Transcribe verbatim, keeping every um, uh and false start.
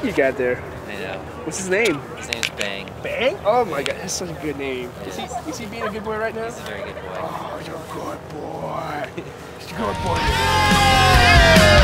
you got there. I know. What's his name? His name's Bang. Bang? Oh my god, that's such a good name. Yeah. Is he is he being a good boy right now? He's a very good boy. Oh, you're a good boy. You're a good boy.